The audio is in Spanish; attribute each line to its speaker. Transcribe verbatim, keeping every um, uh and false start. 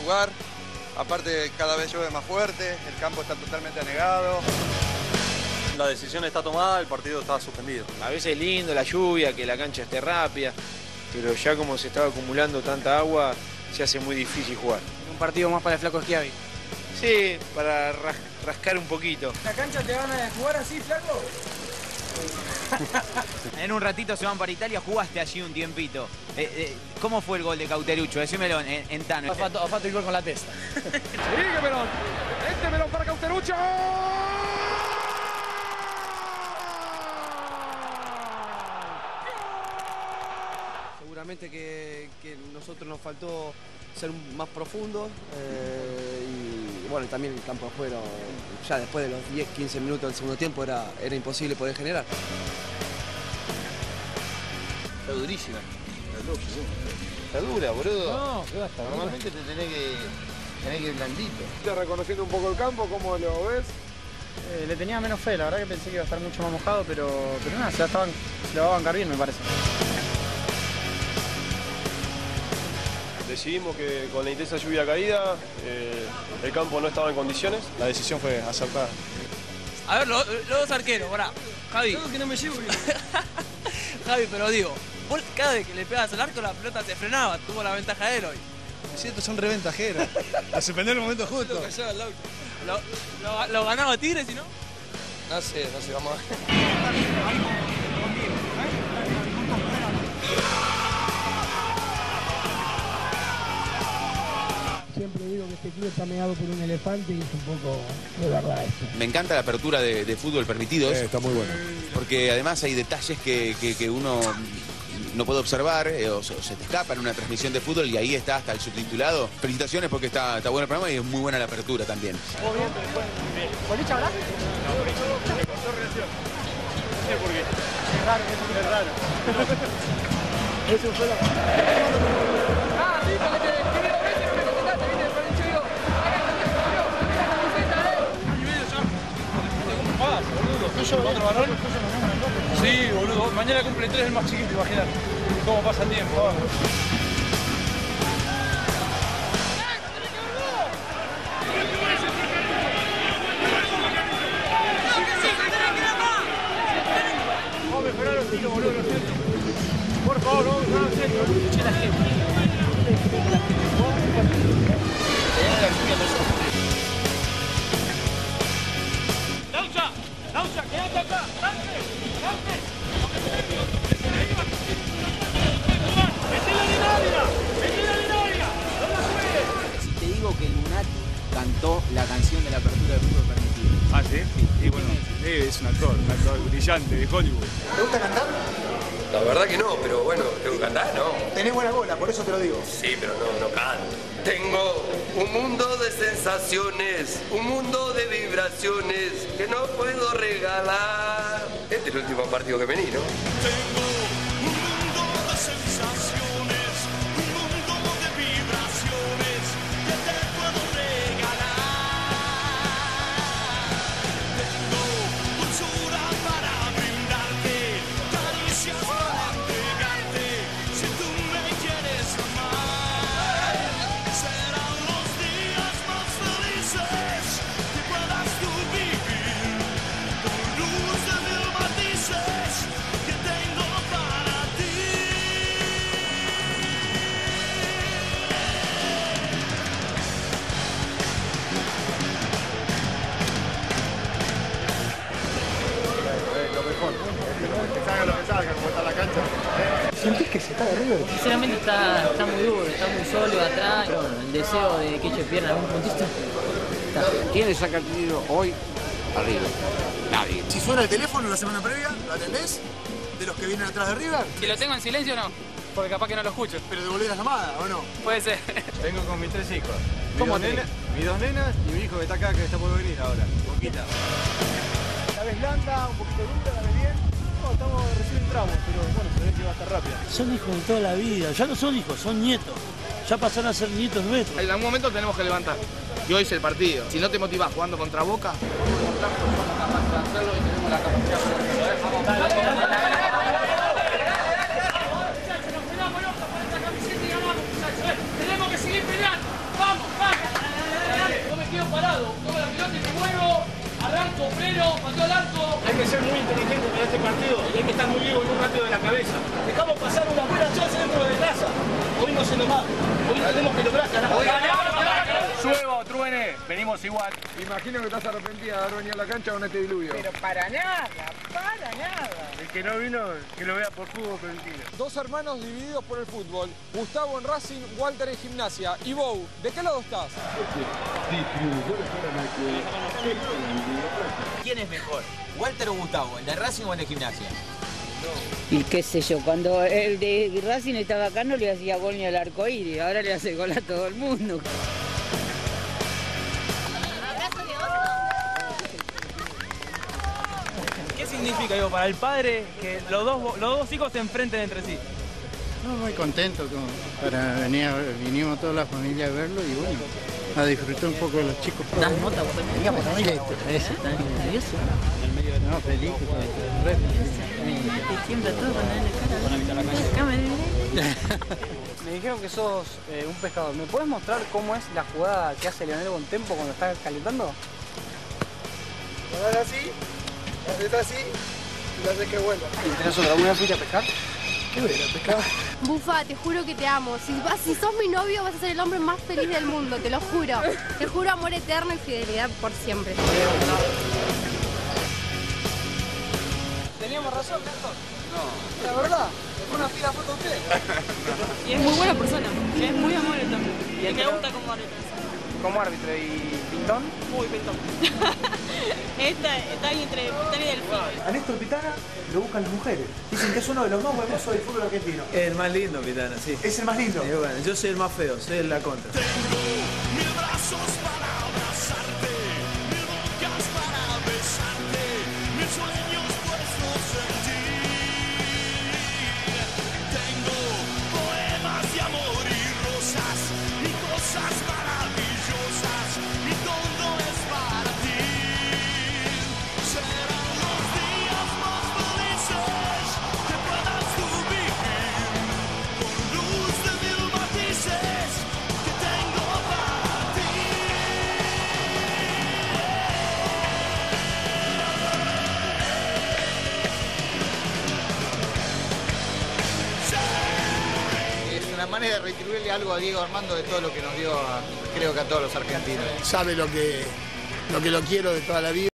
Speaker 1: jugar. Aparte, cada vez llueve más fuerte, el campo está totalmente anegado.
Speaker 2: La decisión está tomada, el partido está suspendido.
Speaker 3: A veces es lindo la lluvia, que la cancha esté rápida, pero ya como se estaba acumulando tanta agua, se hace muy difícil jugar.
Speaker 4: Un partido más para el Flaco Schiavi.
Speaker 3: Sí, para ras rascar un poquito.
Speaker 4: ¿La cancha te van a jugar así, Flaco?
Speaker 5: En un ratito se van para Italia, jugaste allí un tiempito. Eh, eh, ¿Cómo fue el gol de Cauteruccio? Decímelo en, en, en Tano.
Speaker 4: Ha fatto, ha fatto il gol con la testa.
Speaker 6: Sigue Melón. Este Melón para Cauteruccio.
Speaker 7: Seguramente que, que nosotros nos faltó ser más profundos eh, y bueno, también el campo afuera, ya después de los diez quince minutos del segundo tiempo era, era imposible poder generar.
Speaker 3: Está durísima. Está loco, está dura, boludo.
Speaker 4: No, ¿qué va a estar?
Speaker 3: Normalmente te tenés que, tenés que ir blandito.
Speaker 6: Está reconociendo un poco el campo, ¿cómo lo ves?
Speaker 4: Eh, le tenía menos fe, la verdad que pensé que iba a estar mucho más mojado, pero, pero nada, se la, estaban, se la va a bancar bien, me parece.
Speaker 2: Decidimos que con la intensa lluvia caída, eh, el campo no estaba en condiciones. La decisión fue acertada.
Speaker 8: A ver, los, los dos arqueros, pará. Javi.
Speaker 4: Claro que no me llevo bien.
Speaker 8: Javi, pero digo, vos cada vez que le pegas al arco la pelota se frenaba, tuvo la ventaja de él hoy.
Speaker 9: Es cierto, son reventajeros. La suspendió en el momento justo.
Speaker 8: Lo, lo, lo ganaba Tigres, ¿y no?
Speaker 3: No sé, no sé, vamos a ver.
Speaker 10: Siempre digo que este club está meado por un elefante y es un poco de verdad esto.
Speaker 11: Me encanta la apertura de, de fútbol permitidos.
Speaker 9: Eh, está muy bueno.
Speaker 11: Porque además hay detalles que, que, que uno no puede observar eh, o, se, o se te escapa en una transmisión de fútbol y ahí está hasta el subtitulado. Felicitaciones porque está, está bueno el programa y es muy buena la apertura también.
Speaker 4: ¿Boliche ahora?
Speaker 6: No, boliche no. Me costó reacción. No sé por qué.
Speaker 4: Es raro, es raro.
Speaker 6: Eso fue la...
Speaker 4: Ah, sí, porque te escribí dos veces y no me contestaste, viste, después dicho digo,
Speaker 6: ¿Cómo pasa, boludo? ¿Otro varón? Sí, boludo. Mañana cumple tres el más chiquito, imagínate. ¿Cómo pasa el tiempo? Vamos. Vamos a mejorar los tiros, boludo, los centros. Por favor, vamos a mejorar los centros. Escuché la gente.
Speaker 8: ¡Laucha! ¡Laucha! ¡Quédate acá! ¡Dante! ¡Dante! ¡Metí la dinámica! ¡Metí la dinámica! ¡No la juegues!
Speaker 5: Si te digo que Lunati cantó la canción de la apertura del fútbol permitido.
Speaker 6: Ah, ¿sí? Sí, bueno, sí, es un actor, un actor brillante de Hollywood.
Speaker 10: ¿Te gusta cantar?
Speaker 3: La verdad que no, pero bueno, tengo que cantar, ¿no?
Speaker 10: Tenés buena bola, por eso te lo digo.
Speaker 3: Sí, pero no, no canto. Tengo un mundo de sensaciones, un mundo de vibraciones que no puedo regalar. Este es el último partido que vení, ¿no?
Speaker 12: Tengo un mundo de sensaciones, un mundo de vibraciones que te puedo regalar. Tengo dulzura para brindarte, caricias para entregarte, si tú me quieres amar. Serán los días más felices que puedas tú vivir, con luz de mil matices que tengo para ti.
Speaker 6: Lo mejor. Que salga lo que salga, como está la cancha.
Speaker 10: ¿Sentís que se está de River?
Speaker 13: Sinceramente está, está muy duro, está muy sólido atrás. Bueno, el deseo de que ellos pierdan algún puntista. Está.
Speaker 11: ¿Quién le saca el tiro hoy arriba? Nadie.
Speaker 10: Si suena el teléfono la semana previa, ¿lo atendés? ¿De los que vienen atrás de River?
Speaker 8: Si lo tengo en silencio, no. Porque capaz que no lo escucho.
Speaker 10: Pero devolvés la llamada, ¿o no?
Speaker 8: Puede ser.
Speaker 6: Vengo con mis tres hijos. Mis
Speaker 4: ¿Cómo
Speaker 6: dos
Speaker 4: tres?
Speaker 6: nenas, mis dos nenas y mi hijo que está acá, que está por venir ahora. Boquita.
Speaker 10: La ves blanda, un poquito dura, la ves bien.
Speaker 6: No, estamos recién entramos, pero bueno, se ve que va a estar rápida.
Speaker 9: Son hijos de toda la vida. Ya no son hijos, son nietos. Ya pasaron a ser nietos nuestros.
Speaker 4: En algún momento tenemos que levantar. Y hoy es el partido. Si no te motivas jugando contra Boca,
Speaker 8: Tenemos que seguir peleando. ¡Vamos! ¡Pateó al arco!
Speaker 9: Hay que ser muy inteligente para este partido y hay que estar muy vivo en un rápido de la cabeza. Dejamos pasar una buena chance dentro de casa. Hoy no se nos va. Hoy tenemos que lograr ganar.
Speaker 14: Suevo, truene, venimos igual.
Speaker 15: Imagino que estás arrepentida de haber venido a la cancha con este diluvio.
Speaker 4: Pero para nada, para nada.
Speaker 14: El que no vino, que lo vea por fútbol permitido.
Speaker 16: Dos hermanos divididos por el fútbol. Gustavo en Racing, Walter en Gimnasia. Y Bou, ¿de qué lado estás?
Speaker 5: ¿Quién es mejor? ¿Walter o Gustavo? ¿El de Racing o el de Gimnasia?
Speaker 13: Y qué sé yo, cuando el de Racing estaba acá no le hacía gol ni al arcoíris, ahora le hace gol a todo el mundo.
Speaker 8: ¿Qué significa, digo, para el padre que los dos, los dos hijos se enfrenten entre sí?
Speaker 17: No, muy contento, como para venir, a- vinimos toda la familia a verlo y bueno, a disfrutar un poco de los chicos.
Speaker 13: ¿Das nota vos también?
Speaker 17: Digamos, familia.
Speaker 13: Eso, ¿estás nervioso?
Speaker 17: No, feliz, re
Speaker 13: Te tiembla todo cuando ven la cara.
Speaker 4: Me dijeron que sos eh, un pescador. ¿Me puedes mostrar cómo es la jugada que hace Leonel Bontempo cuando está calentando?
Speaker 15: Lo das así, lo haces así y lo haces que vuelva.
Speaker 4: ¿Y tenés otra? ¿Alguna vez fuiste a pescar?
Speaker 15: ¿Qué voy a ir a pescar?
Speaker 18: Bufa, te juro que te amo. Si, vas, si sos mi novio vas a ser el hombre más feliz del mundo, te lo juro. Te juro amor eterno y fidelidad por siempre.
Speaker 4: Teníamos razón, Néstor. No. La verdad, me fue una fila foto a usted.
Speaker 19: Y es muy buena persona, es muy amable también.
Speaker 4: ¿Y
Speaker 19: Y
Speaker 4: el
Speaker 19: me
Speaker 4: que
Speaker 19: gusta
Speaker 4: no?
Speaker 19: como árbitro.
Speaker 4: Como árbitro y pintón.
Speaker 19: Muy pintón. Esta está ahí entre Pitana y Delfín.
Speaker 20: A Néstor Pitana lo buscan las mujeres. Dicen que es uno de los más hermosos del fútbol argentino.
Speaker 21: El más lindo, Pitana, sí.
Speaker 20: Es el más lindo.
Speaker 21: Y bueno, yo soy el más feo, soy la contra.
Speaker 12: Mil brazos para abrazarte, mil bocas para besarte, mil sueños puestos en ti. Tengo poemas de amor y rosas y cosas maravillosas y todo es para ti. Serán los días más felices que puedas tú vivir con luz de mil matices que tengo para ti.
Speaker 22: Es una manera de retribuirle algo a Diego Armando de todo lo que nos dio, a- creo que a todos los argentinos.
Speaker 15: Sabe lo que, lo que lo quiero de toda la vida.